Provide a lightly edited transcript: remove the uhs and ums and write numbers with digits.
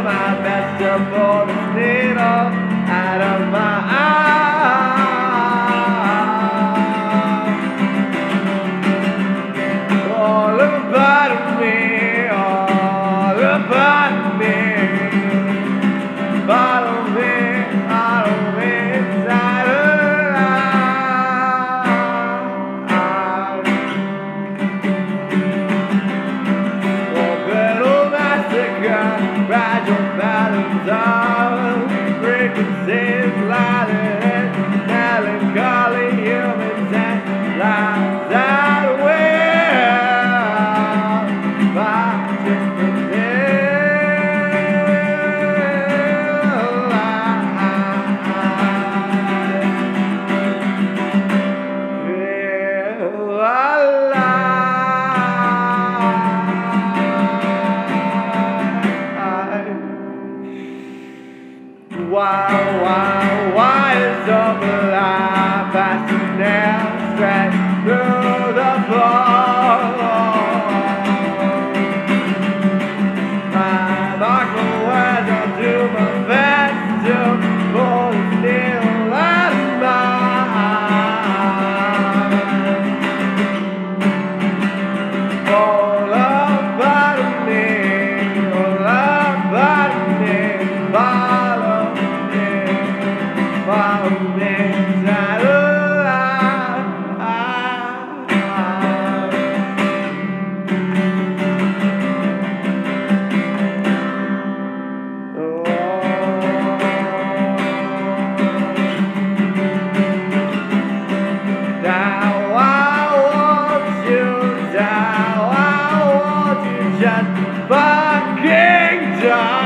my best to pull this needle out of my eye. All about me, all about me. Follow me inside of life. Orbital massacre, fragile patterns of frequencies, lighted melancholy humans and lives that will by different Why is all the life passing down straight through the floor? My vocal words are to my best to pull the steel out of my eye. All about me, all about me, follow me inside of life. Now I want you just fucking die.